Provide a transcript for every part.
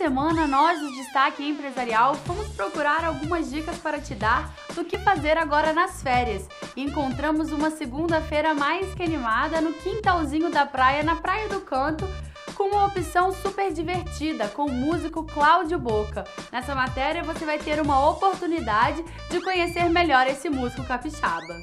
semana, nós do Destaque Empresarial fomos procurar algumas dicas para te dar do que fazer agora nas férias. E encontramos uma segunda-feira mais que animada no quintalzinho da praia, na Praia do Canto, com uma opção super divertida, com o músico Cláudio Boca. Nessa matéria você vai ter uma oportunidade de conhecer melhor esse músico capixaba.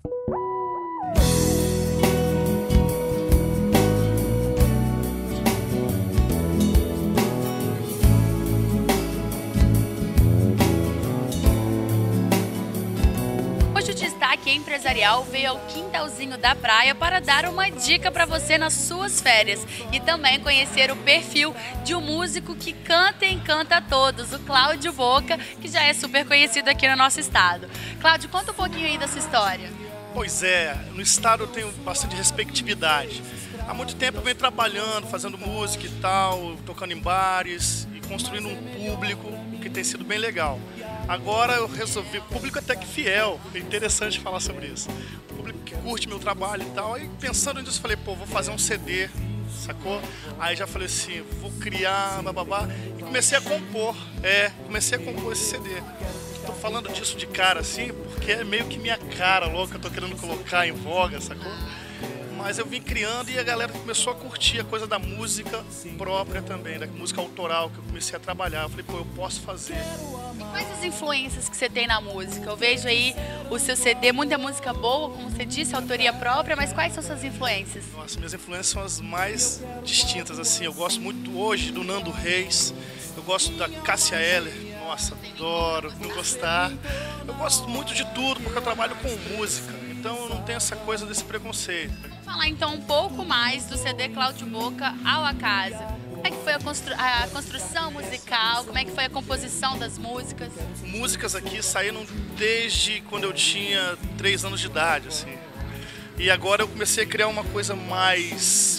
Hoje o Destaque Empresarial veio ao quintalzinho da praia para dar uma dica para você nas suas férias e também conhecer o perfil de um músico que canta e encanta a todos, o Cláudio Boca, que já é super conhecido aqui no nosso estado. Cláudio, conta um pouquinho aí da sua história. Pois é, no estado eu tenho bastante respectividade. Há muito tempo eu venho trabalhando, fazendo música e tal, tocando em bares e construindo um público que tem sido bem legal. Agora eu resolvi, público até que fiel, é interessante falar sobre isso. Público que curte meu trabalho e tal. Aí pensando nisso, falei, pô, vou fazer um CD, sacou? Aí já falei assim, vou criar, bababá, e comecei a compor. Comecei a compor esse CD. Tô falando disso de cara assim, porque é meio que minha cara louca, eu tô querendo colocar em voga, sacou? Mas eu vim criando e a galera começou a curtir a coisa da música própria também, da música autoral que eu comecei a trabalhar. Eu falei, pô, eu posso fazer. E quais as influências que você tem na música? Eu vejo aí o seu CD, muita música boa, como você disse, autoria própria, mas quais são suas influências? Nossa, minhas influências são as mais distintas, assim. Eu gosto muito hoje do Nando Reis, eu gosto da Cássia Eller. Nossa, adoro não gostar. Eu gosto muito de tudo porque eu trabalho com música, então eu não tenho essa coisa desse preconceito. Vamos falar então um pouco mais do CD Cláudio Boca ao acaso. Como é que foi a construção musical? Como é que foi a composição das músicas? Músicas aqui saíram desde quando eu tinha 3 anos de idade, assim. E agora eu comecei a criar uma coisa mais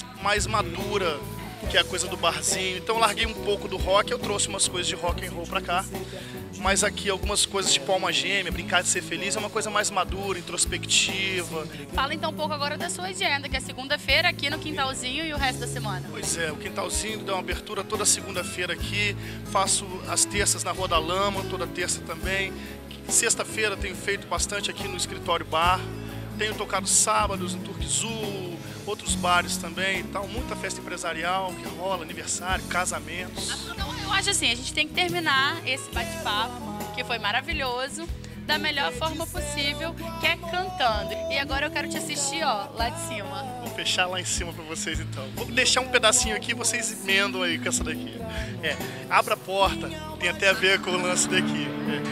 madura, que é a coisa do barzinho. Então eu larguei um pouco do rock, eu trouxe umas coisas de rock and roll pra cá. Mas aqui algumas coisas tipo Alma Gêmea, Brincar de Ser Feliz, é uma coisa mais madura, introspectiva. Fala então um pouco agora da sua agenda, que é segunda-feira aqui no Quintalzinho e o resto da semana. Pois é, o Quintalzinho dá uma abertura toda segunda-feira aqui, faço as terças na Rua da Lama, toda terça também. Sexta-feira tenho feito bastante aqui no Escritório Bar, tenho tocado sábados no Turquizu, outros bares também e tal, muita festa empresarial que rola, aniversário, casamentos. Então eu acho assim, a gente tem que terminar esse bate-papo, que foi maravilhoso, da melhor forma possível, que é cantando. E agora eu quero te assistir, ó, lá de cima. Vou fechar lá em cima pra vocês então. Vou deixar um pedacinho aqui, vocês emendam aí com essa daqui. Abra a porta, tem até a ver com o lance daqui.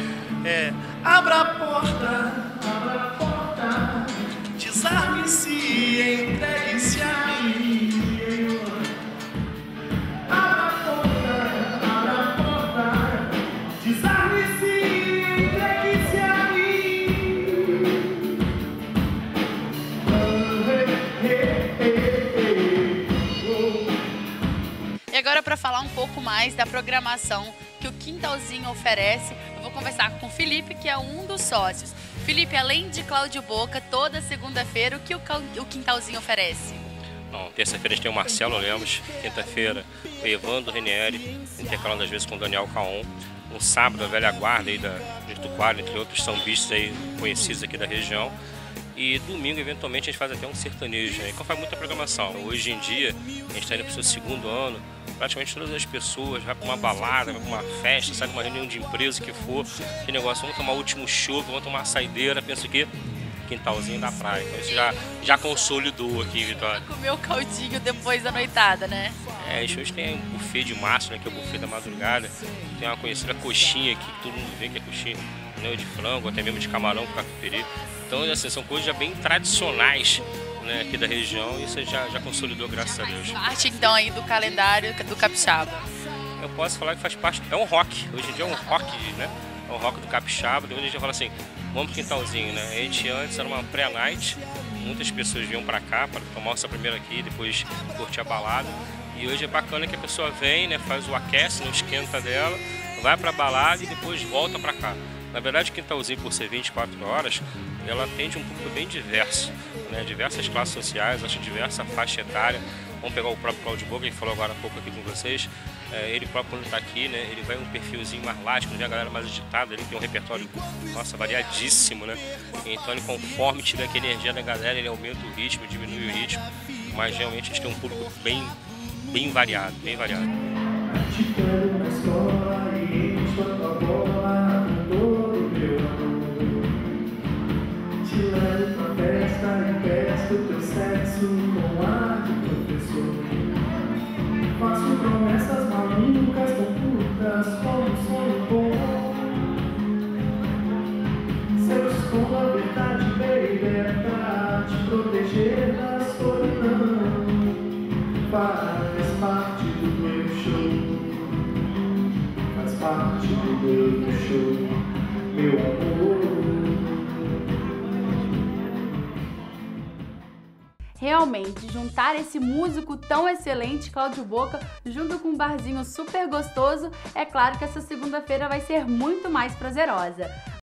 Abra a porta, desarme-se e entregue-se a mim. Abra a porta, desarme-se e entregue-se a mim. E agora, para falar um pouco mais da programação que o Quintalzinho oferece, eu vou conversar com o Felipe, que é um dos sócios. Felipe, além de Cláudio Boca, toda segunda-feira, o que o Quintalzinho oferece? Bom, terça-feira a gente tem o Marcelo Lemos, quinta-feira o Evandro Renieri, intercalando às vezes com o Daniel Caon. Um sábado a velha guarda aí da Tuquara, entre outros sambistas aí conhecidos aqui da região. E domingo, eventualmente, a gente faz até um sertanejo, né? Então faz muita programação. Hoje em dia, a gente está indo para o seu segundo ano, praticamente todas as pessoas vai para uma balada, vai para uma festa, sai de uma reunião de empresa que for, que negócio, vamos tomar o último chopp, vamos tomar uma saideira, penso que Quintalzinho da praia. Então isso já consolidou aqui em Vitória. Comer o caldinho depois da noitada, né? Hoje tem um buffet de massa, né, que é o buffet da madrugada. Tem uma conhecida coxinha aqui, que todo mundo vê que é coxinha, né, de frango, até mesmo de camarão com catupiry. Então, assim, são coisas já bem tradicionais, né, aqui da região, e isso já consolidou, graças a Deus. Parte, então, aí do calendário do capixaba. Eu posso falar que faz parte, é um rock, hoje em dia é um rock, né, é um rock do capixaba, depois a gente fala assim, vamos pro Quintalzinho, né, a gente antes era uma pré-night, muitas pessoas vinham pra cá para tomar essa primeira aqui, depois curtir a balada, e hoje é bacana que a pessoa vem, né, faz o aquece, não esquenta dela, vai pra balada e depois volta pra cá. Na verdade, o Quintalzinho, por ser 24 horas, ela atende um público bem diverso, né? Diversas classes sociais, acho diversa faixa etária. Vamos pegar o próprio Cláudio Boca, que falou agora há pouco aqui com vocês. Ele próprio, quando está aqui, né, ele vai um perfilzinho mais elástico, né, a galera mais agitada, ele tem um repertório, nossa, variadíssimo, né? Então ele, conforme tiver aqui a energia da galera, ele aumenta o ritmo, diminui o ritmo, mas realmente a gente tem um público bem variado, bem variado. Faço promessas malucas, tão curtas como um sonho bom. Se eu escondo a verdade, baby, é pra te proteger da solidão. Faz parte do meu show, faz parte do meu show, meu amor. Realmente, juntar esse músico tão excelente, Cláudio Boca, junto com um barzinho super gostoso, é claro que essa segunda-feira vai ser muito mais prazerosa.